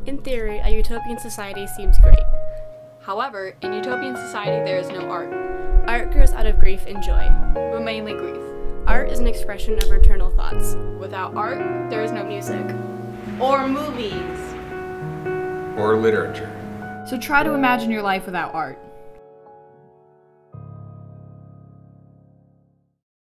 In theory, a utopian society seems great. However, in utopian society there is no art, Art grows out of grief and joy. but mainly grief. Art is an expression of our internal thoughts. Without art, there is no music. Or movies. Or literature. So try to imagine your life without art.